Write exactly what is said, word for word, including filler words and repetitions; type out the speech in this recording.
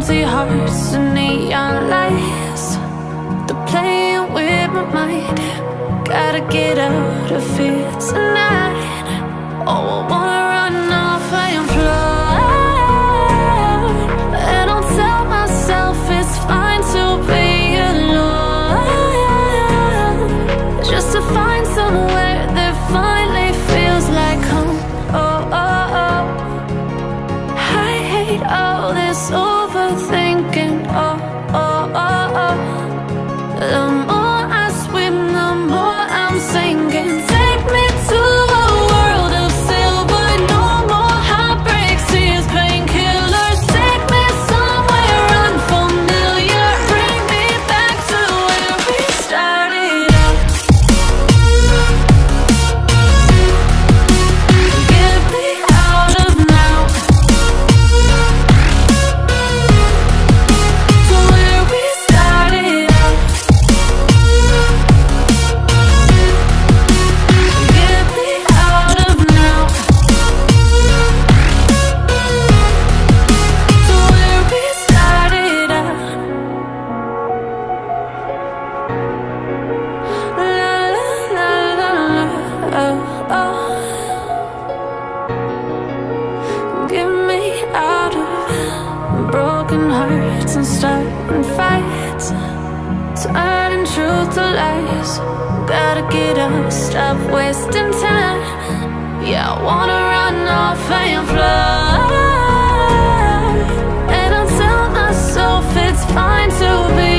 empty hearts and neon lights. They're playing with my mind. Gotta get out of here tonight. Oh, I wanna run off and fly. And I'll tell myself it's fine to be alone, just to find somewhere that finally feels like home. Oh, oh, oh. I hate all this overthinking. Oh, oh, oh, oh. The more I swim, the more I'm sinking. Take me to a world of silver. No more heartbreaks, tears, painkillers. Take me somewhere unfamiliar. Bring me back to where we started out. Get me out of now, to where we started out. Get me out of now, to where we started out. La la la la la, oh, oh. Get me out of broken hearts and starting fights, turning truth to lies. Gotta get up, stop wasting time. Yeah, I wanna run off and fly. And I'll tell myself it's fine to be